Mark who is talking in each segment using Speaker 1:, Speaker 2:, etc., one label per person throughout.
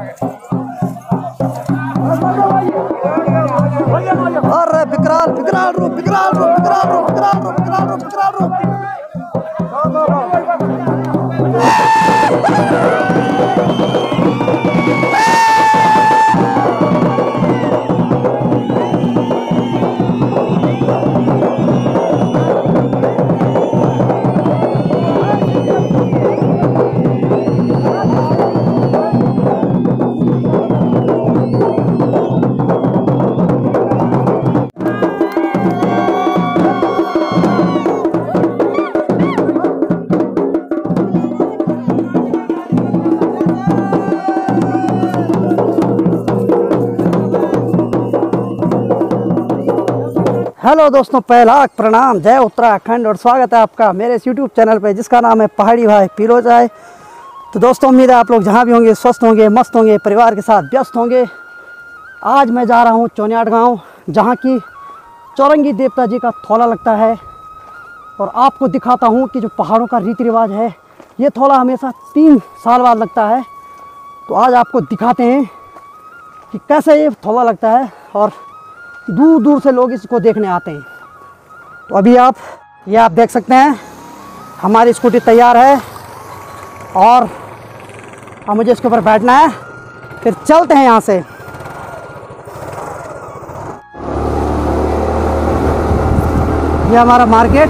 Speaker 1: अरे विकराल विकराल रूप, विकराल रूप, विकराल रूप, विकराल रूप, विकराल रूप, विकराल रूप। हेलो दोस्तों, पहला प्रणाम, जय उत्तराखंड और स्वागत है आपका मेरे इस यूट्यूब चैनल पे जिसका नाम है पहाड़ी भाई पीलो जाए। तो दोस्तों, उम्मीद है आप लोग जहाँ भी होंगे स्वस्थ होंगे, मस्त होंगे, परिवार के साथ व्यस्त होंगे। आज मैं जा रहा हूँ चौनियाट गांव, जहाँ की चौरंगी देवता जी का थौला लगता है। और आपको दिखाता हूँ कि जो पहाड़ों का रीति रिवाज है, ये थौला हमेशा 3 साल बाद लगता है। तो आज आपको दिखाते हैं कि कैसे ये थौला लगता है और दूर दूर से लोग इसको देखने आते हैं। तो अभी आप देख सकते हैं, हमारी स्कूटी तैयार है और अब मुझे इसके ऊपर बैठना है, फिर चलते हैं यहाँ से। ये हमारा मार्केट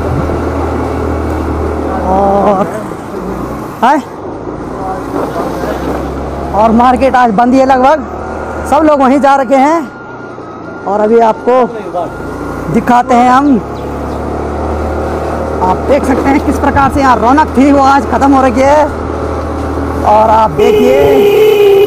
Speaker 1: और मार्केट आज बंद ही है लगभग, सब लोग वहीं जा रखे हैं। और अभी आपको दिखाते हैं हम, आप देख सकते हैं किस प्रकार से यहाँ रौनक थी वो आज ख़त्म हो रही है। और आप देखिए,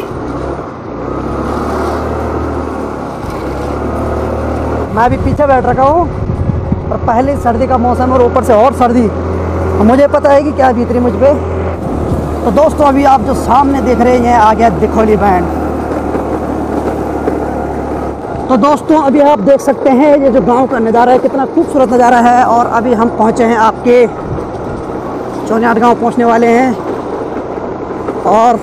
Speaker 1: मैं भी पीछे बैठ रखा हूँ और पहले सर्दी का मौसम और ऊपर से और सर्दी, मुझे पता है कि क्या बीत रही मुझ पे। तो दोस्तों, अभी आप जो सामने देख रहे हैं आ गया दिखोली बैंड। तो दोस्तों, अभी आप देख सकते हैं ये जो गांव का नज़ारा है, कितना खूबसूरत नज़ारा है। और अभी हम पहुंचे हैं आपके चौनियाट गांव पहुंचने वाले हैं। और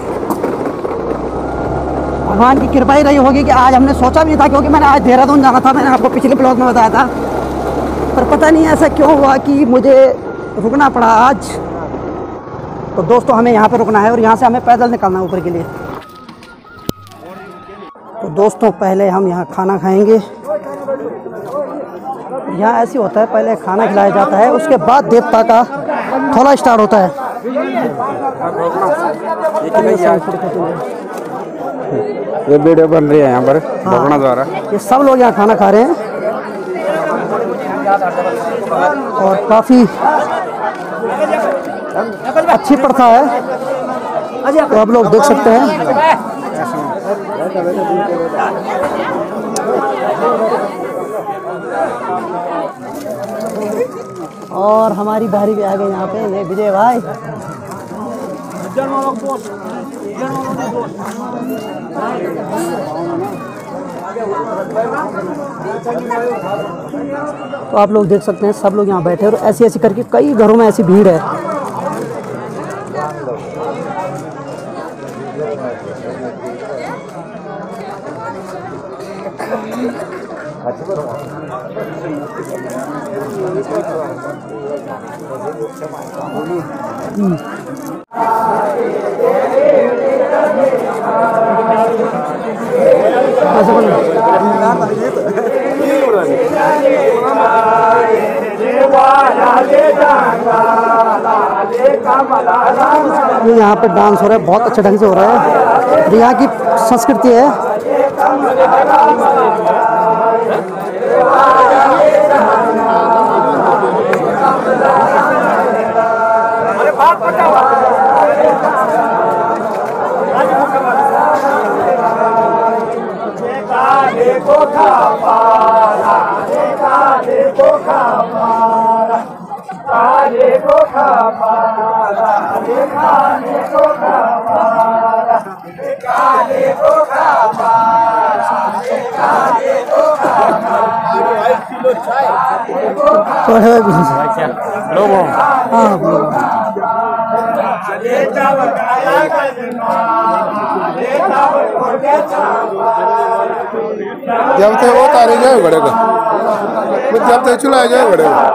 Speaker 1: भगवान की कृपा ही रही होगी कि आज हमने सोचा भी नहीं था, क्योंकि मैंने आज देहरादून जाना था, मैंने आपको पिछले ब्लॉग में बताया था। पर पता नहीं ऐसा क्यों हुआ कि मुझे रुकना पड़ा आज। तो दोस्तों, हमें यहाँ पर रुकना है और यहाँ से हमें पैदल निकलना है ऊपर के लिए। तो दोस्तों, पहले हम यहाँ खाना खाएंगे। यहाँ ऐसे होता है, पहले खाना खिलाया जाता है, उसके बाद देवता का थौला स्टार्ट होता है।
Speaker 2: ये वीडियो बन रही है यहाँ पर भगवान द्वारा।
Speaker 1: ये सब लोग यहाँ खाना खा रहे हैं और काफ़ी अच्छी प्रथा है, तो आप लोग देख सकते हैं। और हमारी बारी भी आ गई यहाँ पे, ये विजय भाई। तो आप लोग देख सकते हैं, सब लोग यहाँ बैठे और ऐसी ऐसी करके कई घरों में ऐसी भीड़ है। ये यहाँ पे डांस हो रहा है, बहुत अच्छे ढंग से हो रहा है। यहाँ की संस्कृति है।
Speaker 3: जब तक वो तारे जाए घोड़े को, जब तक चुलाए जाए घोड़े को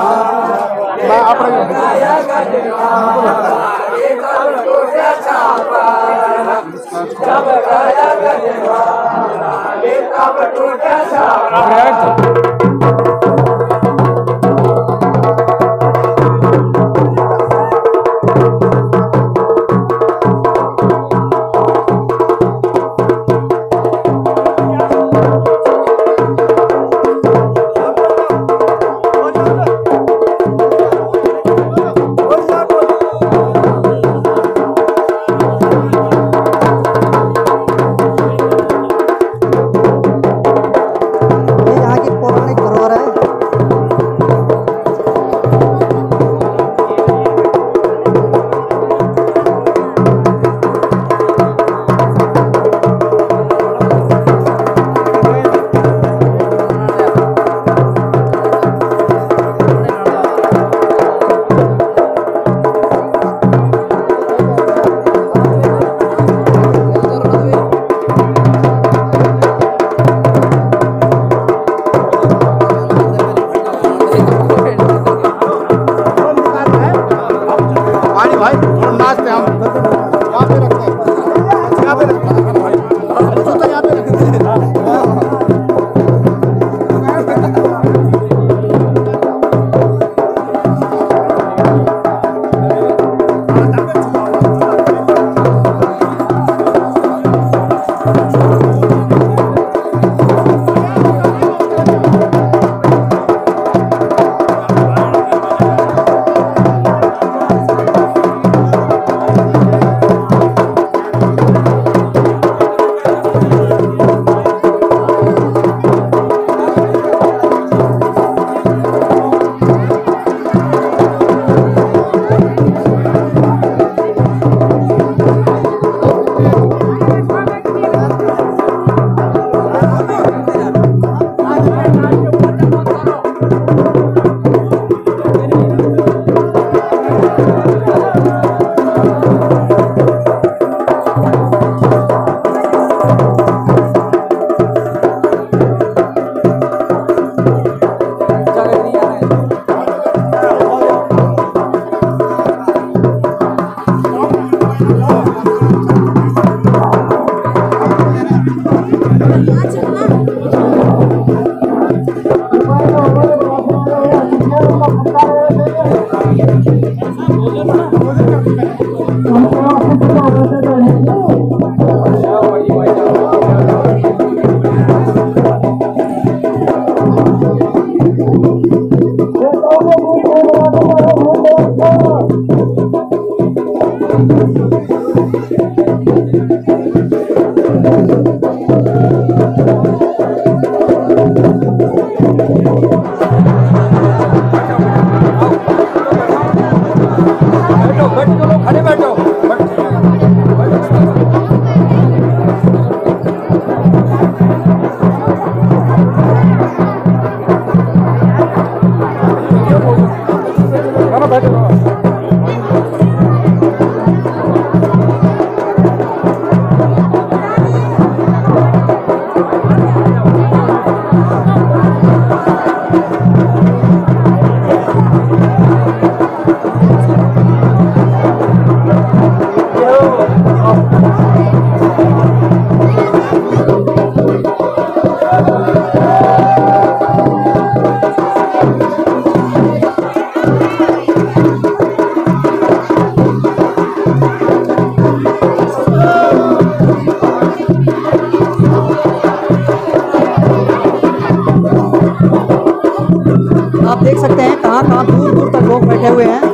Speaker 1: आप देख सकते हैं कहाँ दूर दूर तक लोग बैठे हुए हैं।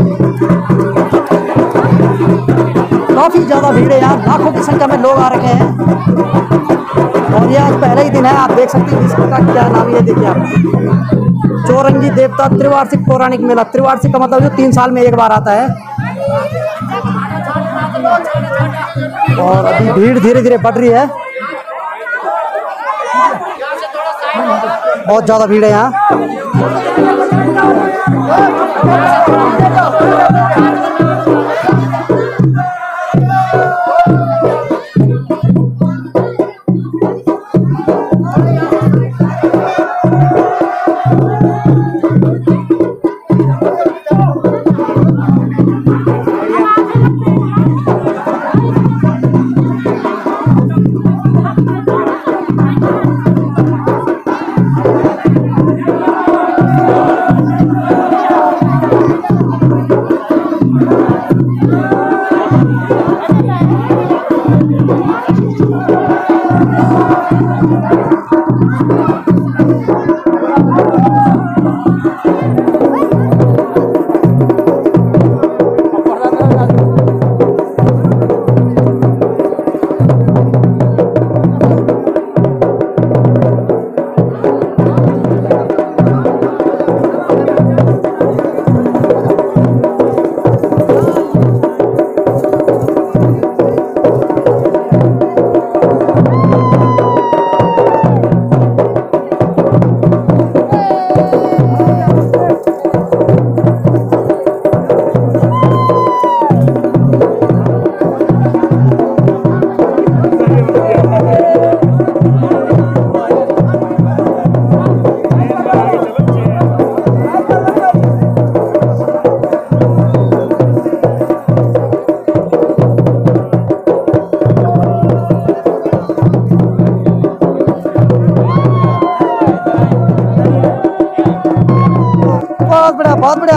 Speaker 1: काफ़ी ज़्यादा भीड़ है यहाँ, लाखों की संख्या में लोग आ रखे हैं और ये आज पहला ही दिन है। आप देख सकते हैं इसका क्या नाम है, देखिए आप, चौरंगी देवता त्रिवार्षिक पौराणिक मेला। त्रिवार्षिक का मतलब जो 3 साल में एक बार आता है। और अभी भीड़ धीरे धीरे बढ़ रही है, बहुत ज़्यादा भीड़ है यहाँ। बहुत बढ़िया।